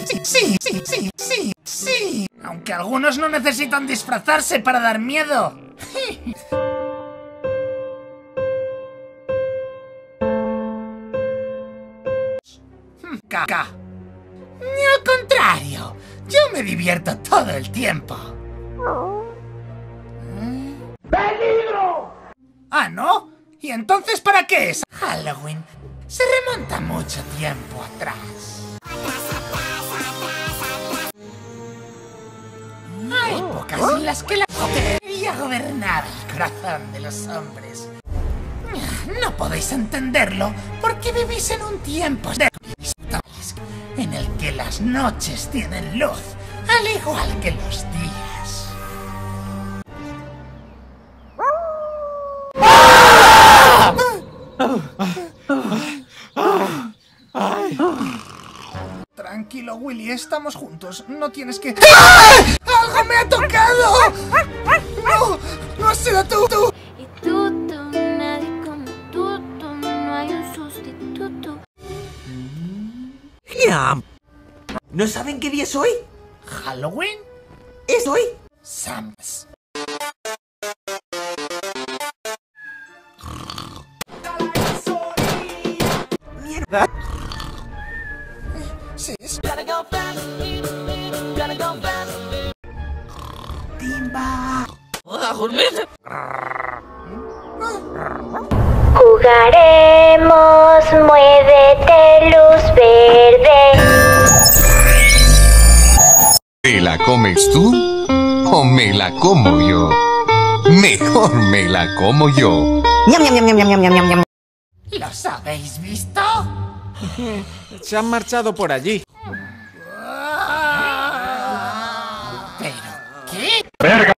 Sí. Aunque algunos no necesitan disfrazarse para dar miedo. Caca. Al contrario, yo me divierto todo el tiempo. ¡Peligro! ¿Ah, no? ¿Y entonces para qué es Halloween? Se remonta mucho tiempo atrás. Hay épocas en las que la quería gobernar el corazón de los hombres. No podéis entenderlo porque vivís en un tiempo en el que las noches tienen luz, al igual que los días. Tranquilo, Willy, estamos juntos. No tienes que... ¡Algo me ha tocado! ¡No! ¡No has sido tú! Y tú, nadie como tú, no hay un sustituto. ¿No saben qué día es hoy? ¿Halloween? ¿Es hoy? Sams. ¿Mierda? Sí, es... ¡Timba! Jugaremos, muévete, luz verde. ¿Me la comes tú o me la como yo? Mejor me la como yo. ¿Los habéis visto? Se han marchado por allí. ¿Pero qué? ¡Verga!